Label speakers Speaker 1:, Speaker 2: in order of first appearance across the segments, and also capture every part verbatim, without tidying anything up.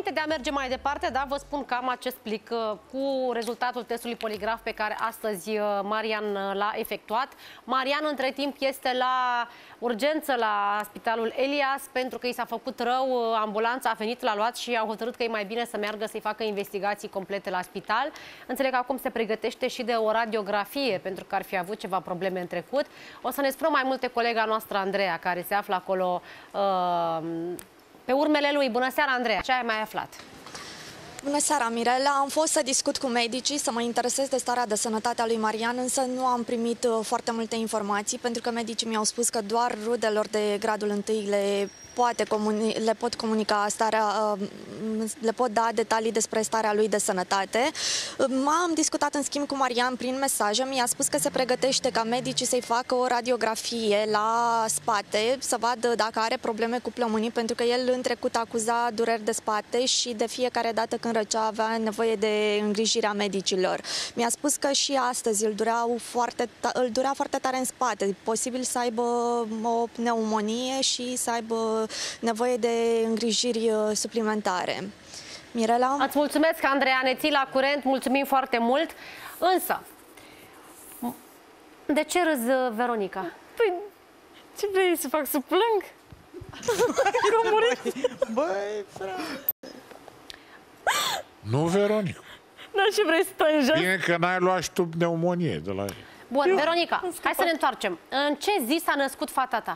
Speaker 1: Înainte de a merge mai departe, da, vă spun că am acest plic uh, cu rezultatul testului poligraf pe care astăzi uh, Marian uh, l-a efectuat. Marian, între timp, este la urgență la Spitalul Elias pentru că i s-a făcut rău. Uh, ambulanța a venit, l-a luat și au hotărât că e mai bine să meargă să-i facă investigații complete la spital. Înțeleg că acum se pregătește și de o radiografie pentru că ar fi avut ceva probleme în trecut. O să ne spună mai multe colega noastră, Andreea, care se află acolo uh, pe urmele lui. Bună seara, Andreea! Ce ai mai aflat?
Speaker 2: Bună seara, Mirela! Am fost să discut cu medicii, să mă interesez de starea de sănătate a lui Marian, însă nu am primit foarte multe informații, pentru că medicii mi-au spus că doar rudelor de gradul întâi le, poate comuni le pot comunica starea, le pot da detalii despre starea lui de sănătate. M-am discutat în schimb cu Marian prin mesaje, mi-a spus că se pregătește ca medicii să-i facă o radiografie la spate, să vadă dacă are probleme cu plămânii, pentru că el în trecut acuza dureri de spate și de fiecare dată când răcea avea nevoie de îngrijirea medicilor. Mi-a spus că și astăzi îl, dureau foarte, îl durea foarte tare în spate, posibil să aibă o pneumonie și să aibă nevoie de îngrijiri suplimentare. Mirela?
Speaker 1: Îți mulțumesc, Andreea, ne ții la curent, mulțumim foarte mult. Însă, de ce râzi, Veronica?
Speaker 3: Păi, ce vrei să fac, să plâng? Că am murit.
Speaker 4: Băi, frate. Nu, Veronica.
Speaker 3: Dar ce vrei să stai jos?
Speaker 4: Bine că n-ai luat și tu pneumonie de la ei.
Speaker 1: Bun, Eu Veronica, hai să ne întoarcem. În ce zi s-a născut fata ta?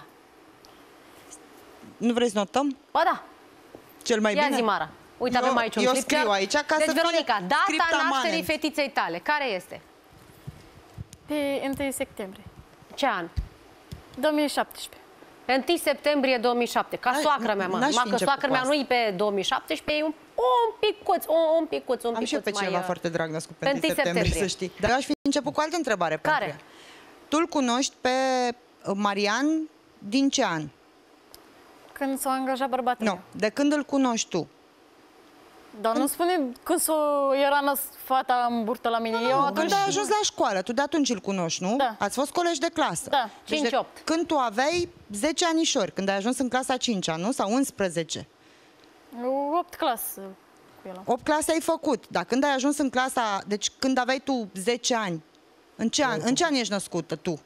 Speaker 5: Nu vrei să notăm?
Speaker 1: Ba da.
Speaker 5: Cel mai
Speaker 1: Ia
Speaker 5: bine?
Speaker 1: zi, Mara. Uite,
Speaker 5: eu,
Speaker 1: avem aici un
Speaker 5: eu
Speaker 1: clip.
Speaker 5: scriu aici ca
Speaker 1: deci,
Speaker 5: să
Speaker 1: Veronica,
Speaker 5: fie
Speaker 1: data nașterii fetiței tale, care este?
Speaker 3: Pe întâi septembrie.
Speaker 1: Ce an?
Speaker 3: două mii șaptesprezece.
Speaker 1: Pe întâi septembrie două mii șapte. Ca soacră mea, mă. Numai că soacră mea nu-i pe două mii șaptesprezece, e un, un picuț, un, un picuț, un picuț.
Speaker 5: Am și eu pe cineva
Speaker 1: mai,
Speaker 5: foarte drag născut pe
Speaker 1: pe
Speaker 5: întâi septembrie, septembrie, să știi. Dar aș fi început cu altă întrebare.
Speaker 1: Care?
Speaker 5: Tu îl cunoști pe Marian din ce an?
Speaker 3: Când s-a angajat bărbatul.
Speaker 5: Nu, de când îl cunoști tu?
Speaker 3: Dar nu spune când s-o era năs fata în burtă la mine.
Speaker 5: Nu,
Speaker 3: eu
Speaker 5: nu,
Speaker 3: atunci...
Speaker 5: când ai ajuns la școală, tu de atunci îl cunoști, nu?
Speaker 3: Da.
Speaker 5: Ați fost colegi de clasă.
Speaker 3: Da,
Speaker 5: deci
Speaker 1: cinci opt.
Speaker 5: Când tu aveai zece anișori, când ai ajuns în clasa a cincea, nu? Sau unsprezece?
Speaker 3: opt clasă cu el.
Speaker 5: opt clase ai făcut, dar când ai ajuns în clasa... Deci când aveai tu zece ani, în ce an, în ce an ești născută tu?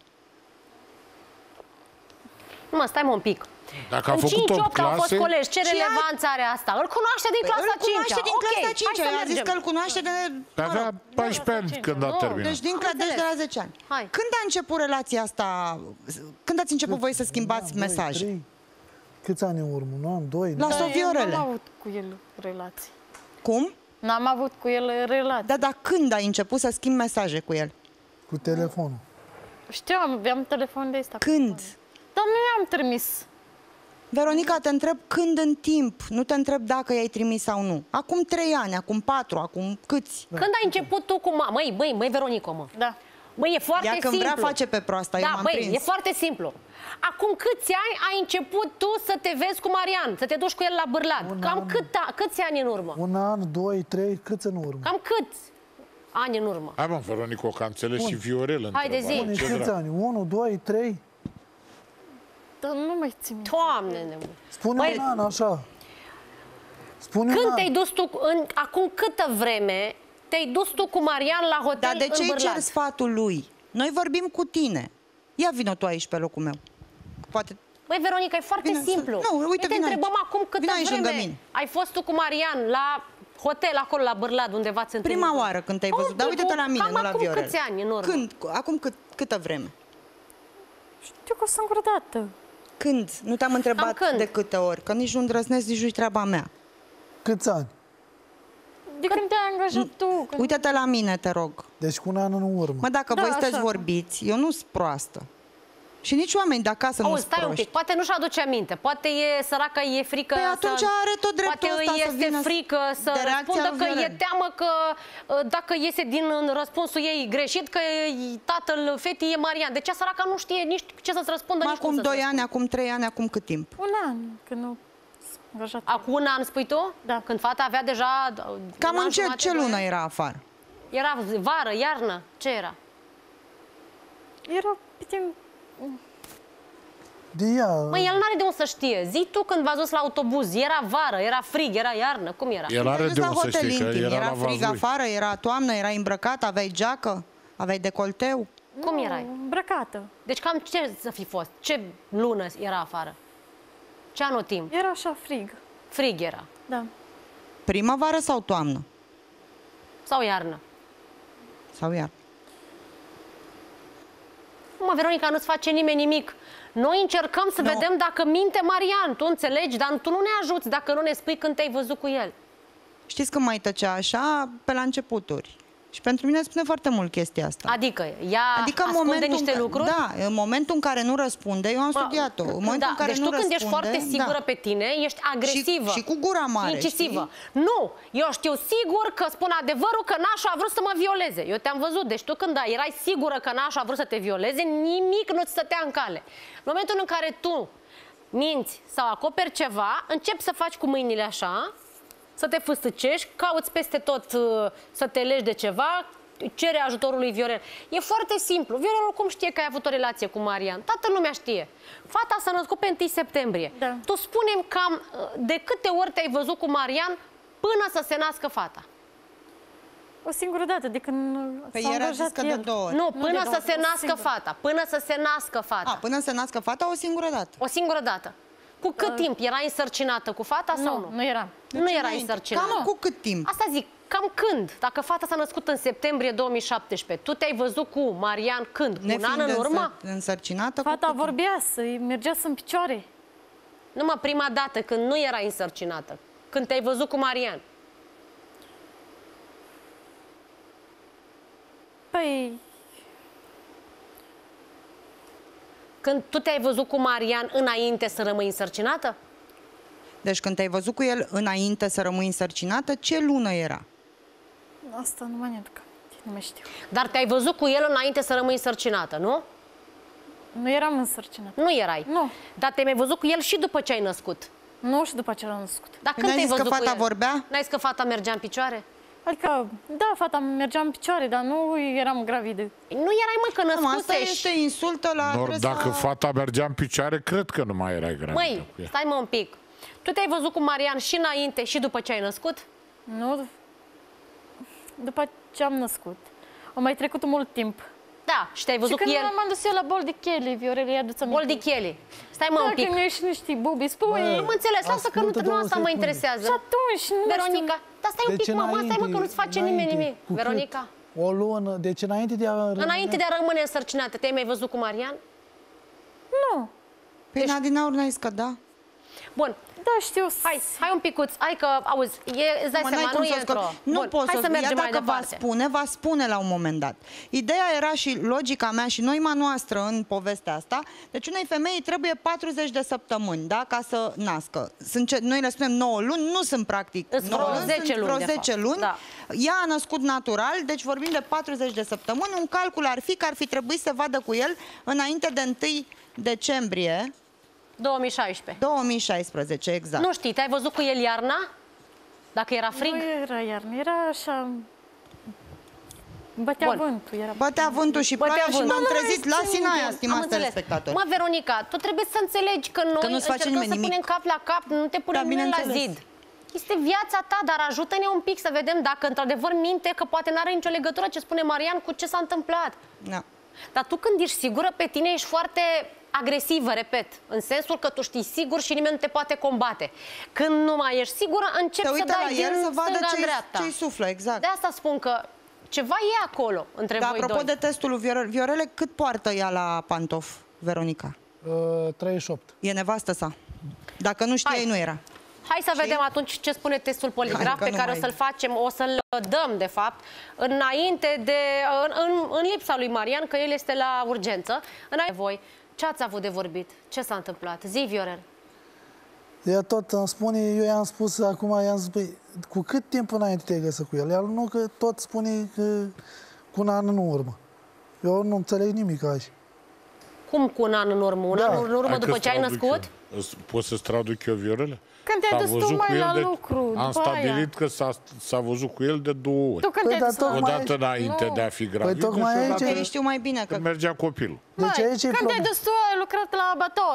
Speaker 1: Nu mă, stai mă un pic.
Speaker 4: Dacă a
Speaker 1: în
Speaker 4: făcut
Speaker 1: cinci
Speaker 4: opt
Speaker 1: opt au fost
Speaker 4: clase...
Speaker 1: colegi. Ce relevanță are asta? Îl cunoaște din clasa
Speaker 5: Îl cunoaște
Speaker 1: cincea.
Speaker 5: din clasa
Speaker 1: Ok,
Speaker 5: cincea.
Speaker 1: hai să
Speaker 5: A zis
Speaker 1: mergem.
Speaker 5: că îl cunoaște de...
Speaker 4: Pe avea paisprezece ani când a
Speaker 1: Nu,
Speaker 4: terminat.
Speaker 5: Deci din cla- deci de la zece ani.
Speaker 1: Hai.
Speaker 5: Când a început relația asta? Când ați început voi să schimbați
Speaker 6: Un an,
Speaker 5: mesaje?
Speaker 6: doi, trei. Câți ani în urmă? Un an, doi?
Speaker 5: La
Speaker 6: nu?
Speaker 5: Soviorele.
Speaker 3: N-am avut cu el relații.
Speaker 5: Cum?
Speaker 3: N-am avut cu el relații.
Speaker 5: Da, dar când ai început să schimbi mesaje cu el?
Speaker 6: Cu telefonul.
Speaker 3: Știu, aveam telefon de ăsta.
Speaker 5: Când?
Speaker 3: Dar nu i-am trimis.
Speaker 5: Veronica, te întreb când în timp, nu te întreb dacă i-ai trimis sau nu. Acum trei ani, acum patru, acum câți?
Speaker 1: Când ai început tu cu... Ma... Măi, măi, măi, Veronico, mă.
Speaker 3: Da.
Speaker 1: Măi, e foarte
Speaker 5: Ea
Speaker 1: simplu.
Speaker 5: când vrea face pe proasta, eu
Speaker 1: Da,
Speaker 5: m-am
Speaker 1: băi,
Speaker 5: prins.
Speaker 1: e foarte simplu. Acum câți ani ai început tu să te vezi cu Marian? Să te duci cu el la Bârlad?
Speaker 6: Un
Speaker 1: Cam
Speaker 6: an.
Speaker 1: cât, câți ani în urmă?
Speaker 6: Un an, doi, trei, câți în urmă?
Speaker 1: Cam câți ani în urmă?
Speaker 4: Hai mă, Veronico, că a înțeles și Viorel
Speaker 1: Hai de
Speaker 4: întrebarea.
Speaker 1: zi.
Speaker 6: Bune,
Speaker 4: Ce
Speaker 6: câți
Speaker 4: drag.
Speaker 6: ani? Unu, doi, trei?
Speaker 3: Dar nu mai țin minte.
Speaker 1: Doamne, nebun.
Speaker 6: Spune
Speaker 1: Băi,
Speaker 6: un an, așa. Spune un
Speaker 1: Când
Speaker 6: an.
Speaker 1: te-ai dus tu, în, acum câtă vreme, te-ai dus tu cu Marian la hotel
Speaker 5: Dar de
Speaker 1: în
Speaker 5: ce îi
Speaker 1: Bârlad?
Speaker 5: cer sfatul lui? Noi vorbim cu tine. Ia vină tu aici pe locul meu. Poate...
Speaker 1: Băi, Veronica, e foarte
Speaker 5: Vino să-
Speaker 1: simplu.
Speaker 5: Nu, uite,
Speaker 1: Noi te
Speaker 5: vino
Speaker 1: întrebăm
Speaker 5: aici.
Speaker 1: acum câtă
Speaker 5: Vino aici lângă
Speaker 1: vreme
Speaker 5: mine.
Speaker 1: ai fost tu cu Marian la hotel acolo la Bârlad, unde v-ați întâlnit.
Speaker 5: Prima oară când te-ai văzut. Dar uite-te la mine,
Speaker 1: Cam
Speaker 5: nu la
Speaker 1: acum
Speaker 5: Viorel.
Speaker 1: câți ani în urmă?
Speaker 5: Când? Acum cât, câtă vreme?
Speaker 3: Știu că o singură dată.
Speaker 5: Când? Nu te-am întrebat
Speaker 1: Cam când?
Speaker 5: de câte ori. Că nici nu îndrăznesc, nici nu-i treaba mea.
Speaker 6: Câți ani?
Speaker 3: De când te-ai angajat tu? Când...
Speaker 5: Uite-te la mine, te rog.
Speaker 6: Deci cu un an în urmă.
Speaker 5: Mă, dacă
Speaker 3: Da,
Speaker 5: voi sunteți
Speaker 3: așa.
Speaker 5: vorbiți, eu nu sunt proastă. Și nici oameni de acasă nu
Speaker 1: Auzi,
Speaker 5: sunt
Speaker 1: stai un
Speaker 5: proști.
Speaker 1: pic, poate nu-și aduce aminte, poate e săracă, e frică
Speaker 5: Păi
Speaker 1: să...
Speaker 5: atunci are tot dreptul
Speaker 1: Poate
Speaker 5: ăsta
Speaker 1: îi
Speaker 5: să
Speaker 1: este
Speaker 5: vină
Speaker 1: frică să
Speaker 5: de reacția
Speaker 1: răspundă,
Speaker 5: lui
Speaker 1: că
Speaker 5: Viorel.
Speaker 1: e teamă că uh, dacă iese din uh, răspunsul ei greșit, că e- tatăl fetii e Marian. De ce săraca nu știe nici ce să-ți răspundă, nici cum
Speaker 5: Acum
Speaker 1: să-ți
Speaker 5: doi ani,
Speaker 1: răspundă?
Speaker 5: acum trei ani, acum cât timp?
Speaker 3: Un an, când nu s-a angajat.
Speaker 1: Acum un an, spui tu?
Speaker 3: Da.
Speaker 1: Când fata avea deja... uh,
Speaker 5: Cam
Speaker 1: un an
Speaker 5: în ce,
Speaker 1: jumate,
Speaker 5: ce
Speaker 1: doi
Speaker 5: lună
Speaker 1: ani?
Speaker 5: era afară?
Speaker 1: Era vară, iarnă? Ce era?
Speaker 3: Era pe timp...
Speaker 6: De ea.
Speaker 1: Măi, el n-are de unde să știe. Zi tu când v-ați dus la autobuz, era vară, era frig, era iarnă, cum era?
Speaker 4: El are
Speaker 5: Te-ai dus
Speaker 4: de
Speaker 5: la
Speaker 4: unde să
Speaker 5: hotel
Speaker 4: știe, că
Speaker 5: intim,
Speaker 4: era,
Speaker 5: era
Speaker 4: la
Speaker 5: frig
Speaker 4: Vaslui.
Speaker 5: afară, era toamnă, erai îmbrăcat, aveai geacă, aveai decolteu.
Speaker 1: Cum erai?
Speaker 3: Îmbrăcată.
Speaker 1: Deci cam ce să fi fost? Ce lună era afară? Ce anotimp?
Speaker 3: Era așa frig.
Speaker 1: Frig era.
Speaker 3: Da.
Speaker 5: Primăvară sau toamnă?
Speaker 1: Sau iarnă?
Speaker 5: Sau iar?
Speaker 1: Mă, Veronica, nu-ți face nimeni nimic. Noi încercăm să
Speaker 5: Nu.
Speaker 1: vedem dacă minte Marian, tu înțelegi, dar tu nu ne ajuți dacă nu ne spui când te-ai văzut cu el.
Speaker 5: Știți când mai tăcea așa? Pe la începuturi. Și pentru mine spune foarte mult chestia asta.
Speaker 1: Adică, ea
Speaker 5: Adică în
Speaker 1: ascunde
Speaker 5: momentul
Speaker 1: niște
Speaker 5: în, ca-
Speaker 1: lucruri?
Speaker 5: Da, în momentul în care nu răspunde, eu am studiat-o. În momentul
Speaker 1: Da,
Speaker 5: în care
Speaker 1: deci
Speaker 5: nu
Speaker 1: tu când
Speaker 5: răspunde,
Speaker 1: ești foarte sigură
Speaker 5: da.
Speaker 1: pe tine, ești agresivă.
Speaker 5: Și, și cu gura mare,
Speaker 1: incisivă.
Speaker 5: știi?
Speaker 1: Nu, eu știu sigur că spun adevărul că Nașu a vrut să mă violeze. Eu te-am văzut, deci tu când erai sigură că Nașu a vrut să te violeze, nimic nu-ți stătea în cale. În momentul în care tu minți sau acoperi ceva, începi să faci cu mâinile așa, să te fâstăcești, cauți peste tot uh, să te legi de ceva, cere ajutorul lui Viorel. E foarte simplu. Viorel oricum știe că ai avut o relație cu Marian. Toată lumea știe. Fata s-a născut pe întâi septembrie.
Speaker 3: Da.
Speaker 1: Tu spune-mi cam uh, de câte ori te-ai văzut cu Marian până să se nască fata?
Speaker 3: O singură dată, de când
Speaker 5: Păi
Speaker 3: s-a
Speaker 5: era
Speaker 3: angajat
Speaker 5: zis că de
Speaker 3: el.
Speaker 5: două ori.
Speaker 1: Nu,
Speaker 3: Nu
Speaker 1: până
Speaker 3: de
Speaker 1: să
Speaker 3: două
Speaker 1: se
Speaker 3: ori,
Speaker 1: nască
Speaker 3: singură.
Speaker 1: fata. Până să se nască fata.
Speaker 5: A, până se nască fata o singură dată.
Speaker 1: O singură dată. Cu cât timp? Era însărcinată cu fata sau
Speaker 3: Nu,
Speaker 1: nu?
Speaker 3: nu era.
Speaker 1: Nu era
Speaker 5: Înainte.
Speaker 1: însărcinată.
Speaker 5: Cam cu cât timp?
Speaker 1: Asta zic, cam când? Dacă fata s-a născut în septembrie două mii șaptesprezece, tu te-ai văzut cu Marian când? Cu un an
Speaker 5: Nefiind
Speaker 1: în urmă?
Speaker 5: însă- însărcinată? cu
Speaker 3: Fata
Speaker 5: cât timp?
Speaker 3: vorbea, să mergea să în picioare.
Speaker 1: Numai prima dată, când nu era însărcinată. Când te-ai văzut cu Marian.
Speaker 3: Păi,
Speaker 1: Când tu te-ai văzut cu Marian înainte să rămâi însărcinată?
Speaker 5: Deci când te-ai văzut cu el înainte să rămâi însărcinată, ce lună era?
Speaker 3: asta nu mai aduc. Nu mai știu.
Speaker 1: Dar te-ai văzut cu el înainte să rămâi însărcinată, nu?
Speaker 3: Nu eram însărcinat.
Speaker 1: Nu erai.
Speaker 3: Nu.
Speaker 1: Dar te-ai mai văzut cu el și după ce ai născut.
Speaker 3: Nu și după ce l-am născut.
Speaker 1: Dar
Speaker 5: Păi
Speaker 1: când
Speaker 5: n-ai
Speaker 1: te-ai
Speaker 5: zis că
Speaker 1: văzut cu
Speaker 5: fata
Speaker 1: el?
Speaker 5: vorbea?
Speaker 1: N-ai zis că fata mergea în picioare?
Speaker 3: Adică, da, fata mergea în picioare, dar nu eram gravidă.
Speaker 1: Nu erai, mă, că
Speaker 5: Nu, asta
Speaker 1: născusești.
Speaker 5: este insultă la
Speaker 4: Nor,
Speaker 5: adresa...
Speaker 4: dacă fata mergea în picioare, cred că nu mai erai gravidă
Speaker 1: Măi,
Speaker 4: cu ea.
Speaker 1: stai mă un pic. Tu te-ai văzut cu Marian și înainte și după ce ai născut?
Speaker 3: Nu, după ce am născut. A mai trecut mult timp.
Speaker 1: Da, și te-ai
Speaker 3: Și
Speaker 1: văzut cu
Speaker 3: când
Speaker 1: el
Speaker 3: m-am dus eu la bol de chele, Viorel, i-a dus aminte.
Speaker 1: bol de chele. Stai mă
Speaker 3: Da,
Speaker 1: un pic.
Speaker 3: când mi-a ieșit niște bubi, spui.
Speaker 1: Am înțeles, lasă că nu,
Speaker 6: ascultă
Speaker 1: nu
Speaker 6: două
Speaker 1: asta mă
Speaker 6: secunde.
Speaker 1: interesează.
Speaker 3: Și atunci, nu mai
Speaker 1: Veronica, dar stai un
Speaker 6: Deci
Speaker 1: pic, mă, stai mă,
Speaker 6: înainte-
Speaker 1: că nu-ți face nimeni
Speaker 6: înainte,
Speaker 1: nimic.
Speaker 6: cu cât?
Speaker 1: Veronica,
Speaker 6: O lună, deci înainte de a rămâne...
Speaker 1: înainte de a rămâne însărcinată, te-ai mai văzut cu Marian?
Speaker 3: Nu.
Speaker 5: Păi deci... Nadinaur n-ai zis că da?
Speaker 1: Bun,
Speaker 3: Da, știu.
Speaker 1: hai, hai un picuț, hai că, auzi, e, îți dai
Speaker 5: Mă,
Speaker 1: seama,
Speaker 5: n-ai
Speaker 1: nu
Speaker 5: cum
Speaker 1: e
Speaker 5: să
Speaker 1: într-o...
Speaker 5: scot. Nu
Speaker 1: Bun,
Speaker 5: pot
Speaker 1: hai
Speaker 5: să,
Speaker 1: să mergem
Speaker 5: ea
Speaker 1: mai
Speaker 5: dacă va
Speaker 1: departe.
Speaker 5: spune, va spune la un moment dat. Ideea era și logica mea și noima noastră în povestea asta. Deci unei femei trebuie patruzeci de săptămâni, da, ca să nască. Sunt ce, noi le spunem nouă luni, nu sunt practic
Speaker 1: Îți
Speaker 5: nouă
Speaker 1: vreo
Speaker 5: luni,
Speaker 1: zece
Speaker 5: sunt
Speaker 1: luni,
Speaker 5: vreo
Speaker 1: de
Speaker 5: zece
Speaker 1: fapt.
Speaker 5: luni.
Speaker 1: Da.
Speaker 5: Ea a născut natural, deci vorbim de patruzeci de săptămâni. Un calcul ar fi că ar fi trebuit să vadă cu el înainte de întâi decembrie
Speaker 1: două mii șaisprezece.
Speaker 5: două mii șaisprezece, exact.
Speaker 1: Nu știi, te-ai văzut cu el iarna? Dacă era frig?
Speaker 3: Nu era iarnă, era așa... Bătea
Speaker 1: Bun.
Speaker 3: vântul. Era...
Speaker 5: Bătea vântul și
Speaker 1: Bătea
Speaker 5: ploaia și
Speaker 1: vântul.
Speaker 5: m-am
Speaker 1: Nu, nu,
Speaker 5: trezit
Speaker 1: nu,
Speaker 5: la
Speaker 1: nu,
Speaker 5: Sinaia,
Speaker 1: Am
Speaker 5: stimați
Speaker 1: înțeles.
Speaker 5: telespectatori.
Speaker 1: Mă, Veronica, tu trebuie să înțelegi că noi
Speaker 5: nu-ți face
Speaker 1: încercăm
Speaker 5: nimeni
Speaker 1: să
Speaker 5: nimic.
Speaker 1: punem cap la cap, nu te punem
Speaker 5: Da,
Speaker 1: nimeni la
Speaker 5: bineînțeles.
Speaker 1: zid. Este viața ta, dar ajută-ne un pic să vedem dacă într-adevăr minte, că poate n-are nicio legătură ce spune Marian cu ce s-a întâmplat.
Speaker 5: Da.
Speaker 1: Dar tu când ești sigură pe tine, ești foarte agresivă, repet, în sensul că tu știi sigur și nimeni nu te poate combate. Când nu mai ești sigură, începi
Speaker 5: Se
Speaker 1: să
Speaker 5: uită
Speaker 1: dai
Speaker 5: la
Speaker 1: din
Speaker 5: el să vadă
Speaker 1: stânga în
Speaker 5: ce-i,
Speaker 1: dreapta.
Speaker 5: ce-i suflă, exact.
Speaker 1: De asta spun că ceva e acolo între
Speaker 5: Dar
Speaker 1: voi
Speaker 5: apropo
Speaker 1: doi.
Speaker 5: de testul lui Viorel, Viorele, cât poartă ea la pantof, Veronica?
Speaker 6: Uh, treizeci și opt.
Speaker 5: E nevastă sa. Dacă nu știai,
Speaker 1: Hai.
Speaker 5: nu era.
Speaker 1: Hai să vedem atunci ce spune testul poligraf
Speaker 5: Hai, că
Speaker 1: pe
Speaker 5: nu
Speaker 1: care
Speaker 5: mai-
Speaker 1: o să-l facem, o să-l dăm, de fapt, înainte de, în, în, în lipsa lui Marian, că el este la urgență. Înainte de voi, ce ați avut de vorbit? Ce s-a întâmplat? Zi, Viorel.
Speaker 6: Ea tot îmi spune, eu i-am spus acum, i-am zis, băi, cu cât timp înainte te-ai găsit cu el? Ea nu, că tot spune că cu un an în urmă. Eu nu înțeleg nimic aici.
Speaker 1: Cum cu un an în urmă? Un
Speaker 6: Da.
Speaker 1: an în urmă
Speaker 4: Hai
Speaker 1: după
Speaker 4: că-ți
Speaker 1: ce ai
Speaker 4: traduc
Speaker 1: născut?
Speaker 4: eu. Îți- Poți să-ți traduc eu, Viorele?
Speaker 3: Când te-ai
Speaker 4: S-a
Speaker 3: dus tu
Speaker 4: văzut
Speaker 3: mai
Speaker 4: cu el
Speaker 3: la
Speaker 4: de-
Speaker 3: lucru,
Speaker 4: Am
Speaker 3: după
Speaker 4: stabilit
Speaker 3: aia.
Speaker 4: că s-a, s-a văzut cu el de două ori.
Speaker 3: Tu când
Speaker 6: Păi,
Speaker 3: te-ai
Speaker 6: dar
Speaker 3: dus la...
Speaker 6: tocmai-
Speaker 4: Odată înainte
Speaker 3: Nu.
Speaker 4: de a fi gravidă
Speaker 6: tocmai
Speaker 4: și
Speaker 6: aici-
Speaker 4: odată
Speaker 5: Ei știu mai bine că...
Speaker 4: când mergea copilul.
Speaker 6: Deci
Speaker 3: Măi,
Speaker 6: aici e
Speaker 3: când te-ai
Speaker 6: problema.
Speaker 3: dus tu, ai lucrat la abator.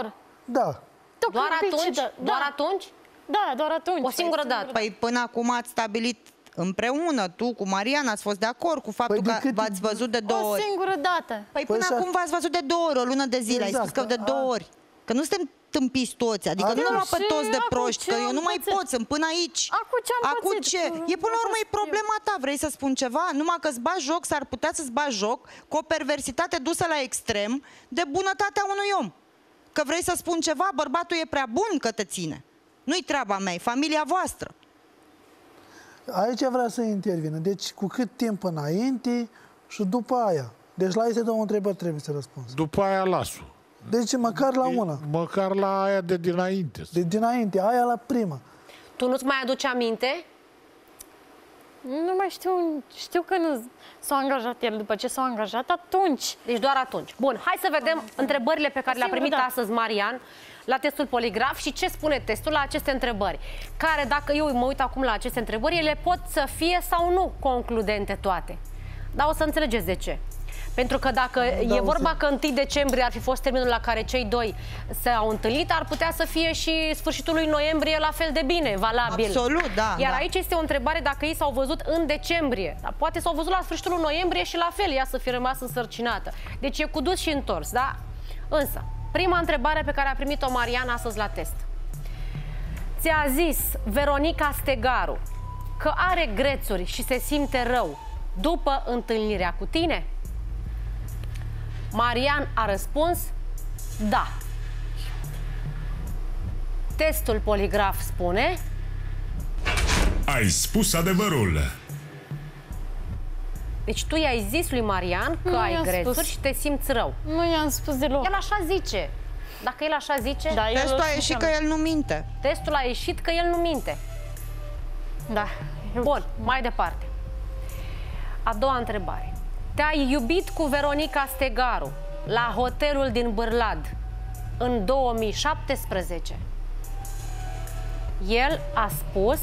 Speaker 6: Da.
Speaker 1: Doar
Speaker 3: un pic și
Speaker 1: atunci?
Speaker 3: da.
Speaker 1: Doar
Speaker 3: Da.
Speaker 1: atunci?
Speaker 3: Da, doar atunci.
Speaker 1: O singură dată?
Speaker 5: Păi până acum ați stabilit împreună, tu cu Mariana, ați fost de acord cu faptul
Speaker 6: Păi de
Speaker 5: că
Speaker 6: cât-
Speaker 5: v-ați văzut de două
Speaker 3: O
Speaker 5: ori.
Speaker 3: singură dată.
Speaker 5: Păi
Speaker 6: Păi
Speaker 5: până
Speaker 6: și
Speaker 5: acum v-ați văzut de două ori, o lună de zile, ai
Speaker 6: Exact,
Speaker 5: spus că de
Speaker 6: a-
Speaker 5: două ori. Că nu suntem tâmpiți toți, adică
Speaker 6: Acum
Speaker 5: nu ne luăm pe
Speaker 3: și
Speaker 5: toți de
Speaker 3: acum
Speaker 5: proști,
Speaker 3: ce
Speaker 5: că eu
Speaker 3: am
Speaker 5: nu mai
Speaker 3: pățit?
Speaker 5: pot, sunt până aici.
Speaker 3: Acum ce am
Speaker 5: Acum
Speaker 3: pățit?
Speaker 5: ce? E până la urmă e
Speaker 3: Asta
Speaker 5: problema ta, vrei să spun ceva? Numai că îți bagi joc, s-ar putea să-ți bagi joc cu o perversitate dusă la extrem de bunătatea unui om. Că vrei să spun ceva, bărbatul e prea bun că te ține. Nu-i treaba mea, e familia voastră.
Speaker 6: Aici vrea să intervină. Deci cu cât timp înainte și după aia. Deci la aceste două întrebări trebuie să răspunzi.
Speaker 4: După aia las-o.
Speaker 6: Deci măcar la una.
Speaker 4: Măcar la aia de dinainte.
Speaker 6: De dinainte, aia la prima.
Speaker 1: Tu nu-ți mai aduci aminte?
Speaker 3: Nu mai știu, știu că nu s-a angajat el. După ce s-a angajat, atunci.
Speaker 1: Deci doar atunci. Bun, hai să vedem întrebările pe care le-a
Speaker 3: Singură
Speaker 1: primit
Speaker 3: dată.
Speaker 1: astăzi Marian la testul poligraf și ce spune testul la aceste întrebări. Care, dacă eu mă uit acum la aceste întrebări, ele pot să fie sau nu concludente toate. Dar o să înțelegeți de ce. Pentru că dacă
Speaker 6: Da,
Speaker 1: e
Speaker 6: o
Speaker 1: vorba
Speaker 6: să-
Speaker 1: că întâi decembrie ar fi fost termenul la care cei doi s-au întâlnit, ar putea să fie și sfârșitul lui noiembrie la fel de bine, valabil.
Speaker 5: Absolut, da,
Speaker 1: Iar
Speaker 5: da.
Speaker 1: aici este o întrebare dacă ei s-au văzut în decembrie. Dar poate s-au văzut la sfârșitul lui noiembrie și la fel ea să fi rămas însărcinată. Deci e cu dus și întors, da? Însă, prima întrebare pe care a primit-o Mariana astăzi la test. Ți-a zis Veronica Stegaru că are grețuri și se simte rău după întâlnirea cu tine? Marian a răspuns da. Testul poligraf spune
Speaker 7: Ai spus adevărul.
Speaker 1: deci tu i-ai zis lui Marian că
Speaker 3: Nu
Speaker 1: ai
Speaker 3: i-am
Speaker 1: grețuri
Speaker 3: spus.
Speaker 1: și te simți rău.
Speaker 3: Nu i-am spus deloc.
Speaker 1: El așa zice. Dacă el așa zice,
Speaker 3: Da, el
Speaker 5: Testul
Speaker 3: o
Speaker 5: a
Speaker 3: spune
Speaker 5: ieșit
Speaker 3: așa.
Speaker 5: că el nu minte.
Speaker 1: testul a ieșit că el nu minte.
Speaker 3: Da.
Speaker 1: Bun, mai departe. A doua întrebare. Te-ai iubit cu Veronica Stegaru la hotelul din Bârlad în două mii șaptesprezece? El a spus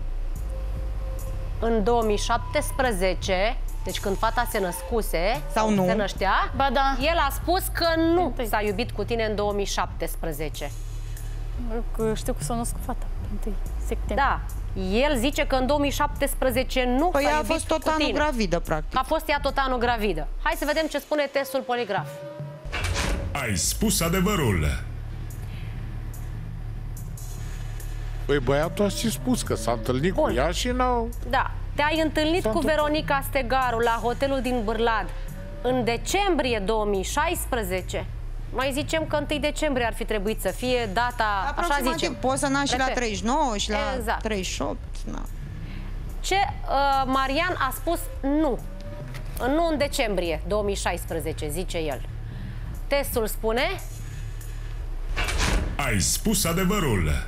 Speaker 1: în două mii șaptesprezece, deci când fata se născuse,
Speaker 5: Sau nu?
Speaker 1: se năștea,
Speaker 3: Ba da.
Speaker 1: el a spus că nu
Speaker 3: Întâi.
Speaker 1: s-a iubit cu tine în două mii șaptesprezece.
Speaker 3: Că știu că s-a născut fata. întâi septembrie.
Speaker 1: Da, el zice că în două mii șaptesprezece nu
Speaker 5: Păi
Speaker 1: s-a
Speaker 5: ea a
Speaker 1: iubit
Speaker 5: fost tot
Speaker 1: cu
Speaker 5: anul
Speaker 1: tine.
Speaker 5: gravidă, practic.
Speaker 1: A fost ea tot anul gravidă. Hai să vedem ce spune testul poligraf.
Speaker 7: Ai spus adevărul.
Speaker 4: Păi băiatul a și spus că s-a întâlnit
Speaker 1: Bun.
Speaker 4: cu ea și n-au...
Speaker 1: Da, te-ai întâlnit
Speaker 4: S-a
Speaker 1: cu
Speaker 4: întâmplat.
Speaker 1: Veronica Stegaru la hotelul din Bârlad în decembrie două mii șaisprezece. Mai zicem că întâi decembrie ar fi trebuit să fie data, așa
Speaker 5: Aproximativ,
Speaker 1: zicem.
Speaker 5: poți să naști și la
Speaker 1: Repet.
Speaker 5: treizeci și nouă și la
Speaker 1: Exact.
Speaker 5: treizeci și opt. Na.
Speaker 1: Ce uh, Marian a spus nu. Nu în decembrie două mii șaisprezece, zice el. Testul spune
Speaker 7: Ai spus adevărul.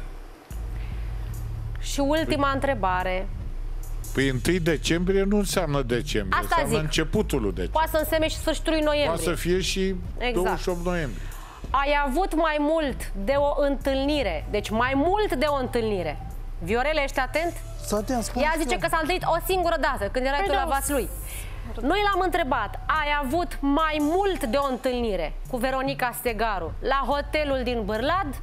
Speaker 1: și ultima întrebare.
Speaker 4: Păi întâi decembrie nu înseamnă decembrie,
Speaker 1: Asta
Speaker 4: înseamnă
Speaker 1: zic.
Speaker 4: începutul lui decembrie.
Speaker 1: Poate să însemne și sfârșitul lui
Speaker 4: Poate
Speaker 1: noiembrie.
Speaker 4: să fie și
Speaker 1: Exact.
Speaker 4: douăzeci și opt noiembrie.
Speaker 1: Ai avut mai mult de o întâlnire, deci mai mult de o întâlnire. Viorele, ești atent?
Speaker 6: Să te spun
Speaker 1: Ea zice că s-a întâlnit o singură dată, când erai
Speaker 3: Păi
Speaker 1: tu la
Speaker 3: da,
Speaker 1: Vaslui. Noi l-am întrebat, ai avut mai mult de o întâlnire cu Veronica Stegaru la hotelul din Bârlad?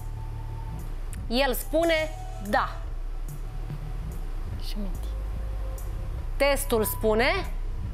Speaker 1: El spune da.
Speaker 3: Și minti.
Speaker 1: Testul spune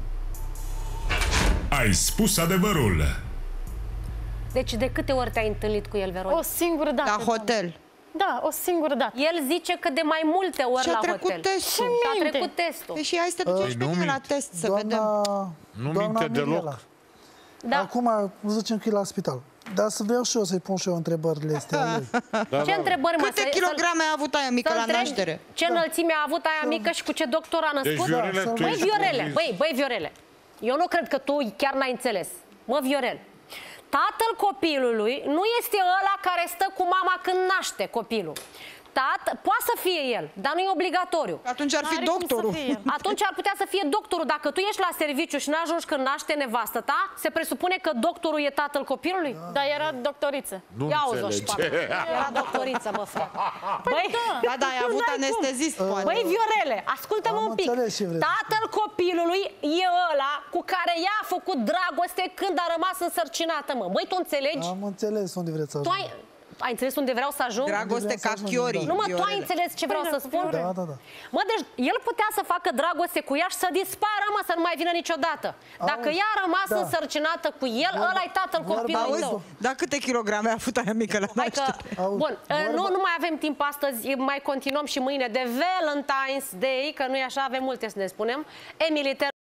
Speaker 7: Ai spus adevărul.
Speaker 1: deci de câte ori te-ai întâlnit cu el, Veronica?
Speaker 3: O singură dată.
Speaker 5: La hotel.
Speaker 3: Da, o singură dată.
Speaker 1: El zice că de mai multe ori
Speaker 5: Și a
Speaker 1: la
Speaker 5: trecut
Speaker 1: hotel.
Speaker 5: testul.
Speaker 1: Și a
Speaker 3: minte.
Speaker 1: trecut testul.
Speaker 5: Păi și hai să te duci
Speaker 4: Păi
Speaker 5: și pe
Speaker 4: nu
Speaker 5: mine la
Speaker 4: minte.
Speaker 5: test să vedem.
Speaker 6: doamna,
Speaker 4: Nu
Speaker 6: doamna
Speaker 4: minte deloc.
Speaker 6: Mirela.
Speaker 1: Da.
Speaker 6: Acum zicem că e la spital. Dar să vreau și eu să-i pun și eu întrebările astea. lui.
Speaker 4: Da,
Speaker 1: Ce întrebări, mă?
Speaker 5: Câte
Speaker 1: Să-
Speaker 5: kilograme a avut aia mică
Speaker 1: să
Speaker 5: la
Speaker 1: întreb
Speaker 5: naștere?
Speaker 1: Ce înălțime a avut aia mică și cu ce doctor a
Speaker 4: Deci,
Speaker 1: născut?
Speaker 4: Viorele, tu
Speaker 1: Băi,
Speaker 4: ești
Speaker 1: Viorele,
Speaker 4: convins.
Speaker 1: băi, băi, Viorele, eu nu cred că tu chiar n-ai înțeles. Mă, Viorel, tatăl copilului nu este ăla care stă cu mama când naște copilul. Tată, poate să fie el, dar nu e obligatoriu.
Speaker 5: Atunci ar fi
Speaker 3: N-are cum să
Speaker 5: doctorul.
Speaker 3: fie.
Speaker 1: Atunci ar putea să fie doctorul. Dacă tu ești la serviciu și n-ajungi când naște nevastă ta, se presupune că doctorul e tatăl copilului?
Speaker 3: Dar era doctoriță.
Speaker 4: Nu
Speaker 1: Ia auzi-o,
Speaker 4: înțelege.
Speaker 1: șpagă. Era doctoriță, mă, frate. Băi,
Speaker 5: Da, da, ai avut
Speaker 1: n-ai cum.
Speaker 5: anestezist, poate.
Speaker 1: Băi, Viorele, ascultă-mă
Speaker 6: Am
Speaker 1: un pic.
Speaker 6: înțeles ce vreți.
Speaker 1: Tatăl copilului e ăla cu care ea a făcut dragoste când a rămas însărcinată, mă. Băi, tu înțelegi?
Speaker 6: Am înțeles unde vreți să
Speaker 1: Tu
Speaker 6: ajung.
Speaker 1: ai... ai înțeles unde vreau să ajung?
Speaker 5: Dragoste ca chiorii.
Speaker 1: Nu mă, tu ai
Speaker 5: Viorele.
Speaker 1: înțeles ce vreau să spun?
Speaker 6: Da, da, da.
Speaker 1: Mă, deci el putea să facă dragoste cu ea și să dispară, mă, să nu mai vină niciodată. Dacă
Speaker 6: Auzi,
Speaker 1: ea a rămas
Speaker 6: da.
Speaker 1: însărcinată cu el,
Speaker 6: Vorba-
Speaker 1: ăla-i tatăl
Speaker 6: vorba-
Speaker 1: copilului
Speaker 6: auzi,
Speaker 1: tău.
Speaker 5: Dar câte kilograme a avut aia mică la
Speaker 1: Hai că,
Speaker 5: naștere?
Speaker 6: Auzi,
Speaker 1: bun,
Speaker 6: vorba-
Speaker 1: nu, nu mai avem timp astăzi, mai continuăm și mâine de Valentine's Day, că nu e așa, avem multe să ne spunem. Emily, te